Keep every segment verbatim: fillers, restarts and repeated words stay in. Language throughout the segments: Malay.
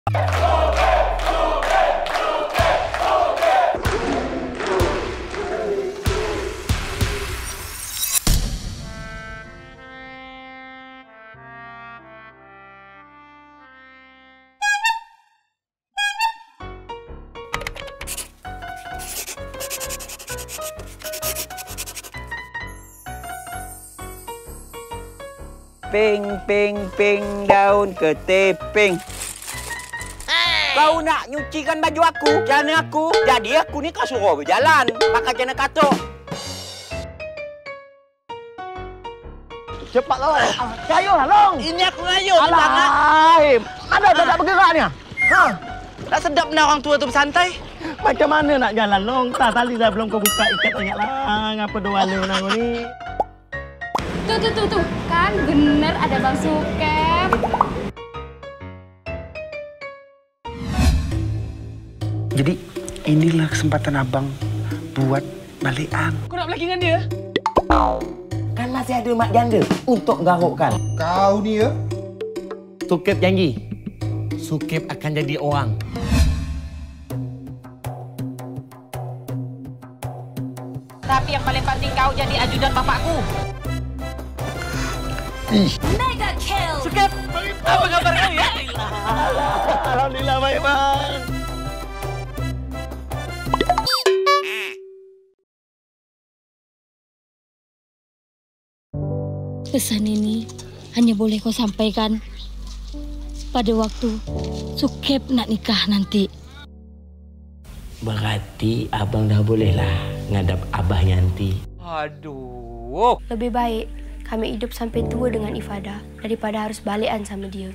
Ping, ping, ping, daun keteping. Hey. Kau nak nyucikan baju aku, jana aku. Jadi aku ni kau suruh berjalan. Pakai jana katuk. Cepatlah, Long. Cayolah, Long. Ini aku ngayuh. Alah, ada tak nak bergerak ni? Ha? Tak sedap nak orang tua tu bersantai. Macam mana nak jalan, Long? Tak tali dah belum kau buka ikat ingatlah. Ngapa doa lu nang ni? Tuh, tuh, tuh, tuh. Kan bener ada Bang Sukep. Jadi inilah kesempatan abang buat balikan. Kau nak berlaki dengan dia? Kan masih ada mak janda untuk garukkan. Kau ni ya? Sukep janji. Sukep akan jadi orang. Tapi yang paling penting kau jadi ajudan bapakku. Mega kill. Sukep, apa kabar kau ya? Alhamdulillah baik, Bang. Pesan ini hanya boleh kau sampaikan pada waktu Sukep nak nikah nanti. Berarti abang dah bolehlah ngadap abah nanti. Aduh. Lebih baik kami hidup sampai tua dengan Ifada daripada harus balikan sama dia.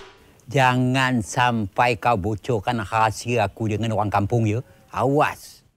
Jangan sampai kau bocorkan rahsia aku dengan orang kampung ya. Awas.